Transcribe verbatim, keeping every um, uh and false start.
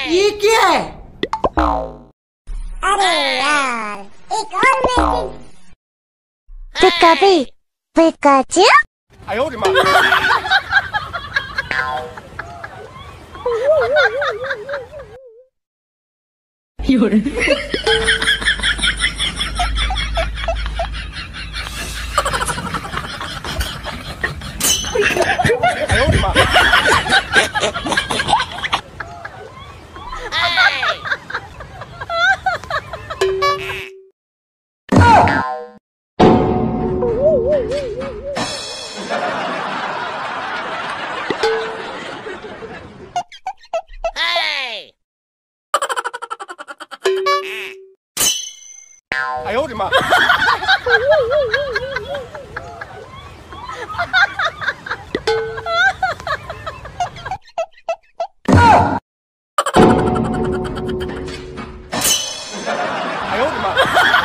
ये क्या है? अरे यार, एक और मैसेज। पिकापी पिकाचू 哎呦我的妈！ 有人。 哎呦我的妈！ 哎呦我的妈！ 哎呦我的妈！